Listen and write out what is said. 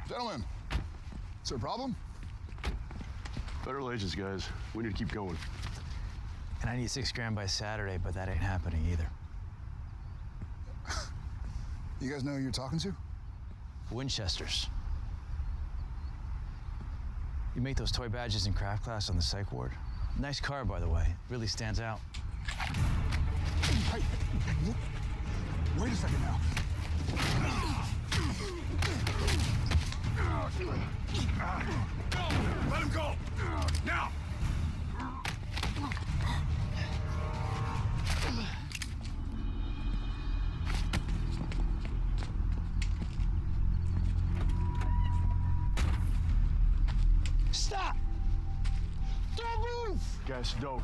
Gentlemen, is there a problem? Federal agents, guys. We need to keep going. And I need 6 grand by Saturday, but that ain't happening either. You guys know who you're talking to? Winchesters. You make those toy badges in craft class on the psych ward? Nice car, by the way. Really stands out. Hey, wait a second now. Let him go! Now! Stop! Don't move! Guys, don't.